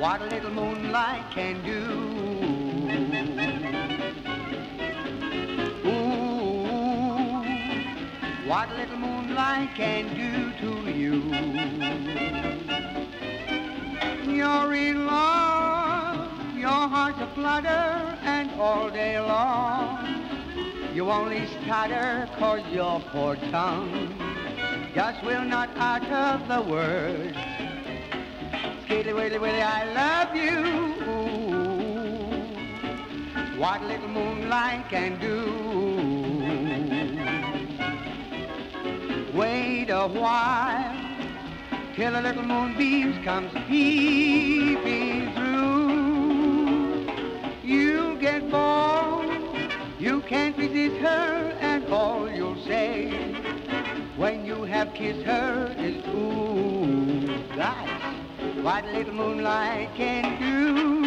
what a little moonlight can do. Ooh, what a little moonlight can do to you. You're in love, your heart's a flutter, and all day long you only stutter 'cause your poor tongue just will not utter the word. Skitty willy willy, I love you. Ooh, what little moonlight can do. Wait a while till the little moonbeams comes peeping through. You get bored, you can't resist her, and all you'll say when you have kissed her is ooh, that's what little moonlight can do.